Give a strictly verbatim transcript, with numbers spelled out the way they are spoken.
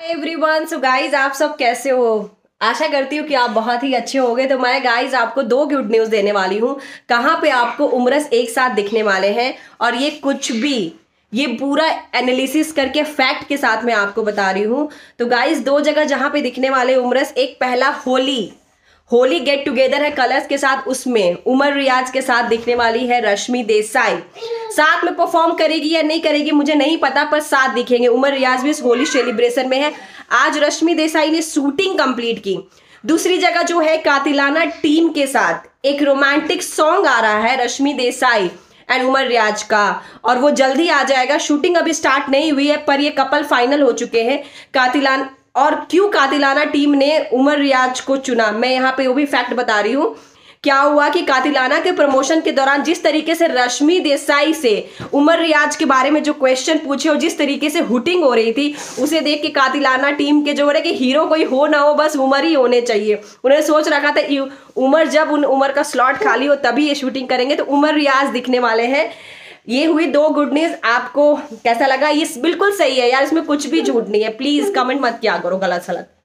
Everyone, so guys आप सब कैसे हो। आशा करती हूँ कि आप बहुत ही अच्छे होंगे। तो मैं गाइज आपको दो गुड न्यूज देने वाली हूँ। कहाँ पे आपको उमरस एक साथ दिखने वाले हैं और ये कुछ भी ये पूरा एनालिसिस करके फैक्ट के साथ मैं आपको बता रही हूँ। तो गाइज दो जगह जहां पे दिखने वाले उमरस, एक पहला होली होली गेट टुगेदर है कलर्स के साथ, उसमें उमर रियाज के साथ दिखने वाली है रश्मि देसाई। साथ में परफॉर्म करेगी या नहीं करेगी मुझे नहीं पता, पर साथ दिखेंगे। उमर रियाज भी इस होली सेलिब्रेशन में है। आज रश्मि देसाई ने शूटिंग कंप्लीट की। दूसरी जगह जो है कातिलाना टीम के साथ एक रोमांटिक सॉन्ग आ रहा है रश्मि देसाई एंड उमर रियाज का, और वो जल्दी आ जाएगा। शूटिंग अभी स्टार्ट नहीं हुई है पर ये कपल फाइनल हो चुके हैं। कातिलान और क्यों कातिलाना टीम ने उमर रियाज को चुना, मैं यहाँ पे वो भी फैक्ट बता रही हूँ। क्या हुआ कि कातिलाना के प्रमोशन के दौरान जिस तरीके से रश्मि देसाई से उमर रियाज के बारे में जो क्वेश्चन पूछे और जिस तरीके से हुटिंग हो रही थी, उसे देख के कातिलाना टीम के जो हो रहे कि हीरो कोई हो ना हो बस उमर ही होने चाहिए। उन्हें सोच रखा था उमर जब उन उमर का स्लॉट खाली हो तभी ये शूटिंग करेंगे, तो उमर रियाज दिखने वाले हैं। ये हुई दो गुड न्यूज। आपको कैसा लगा? ये बिल्कुल सही है यार, इसमें कुछ भी झूठ नहीं है। प्लीज कमेंट मत किया करो गलत सलत।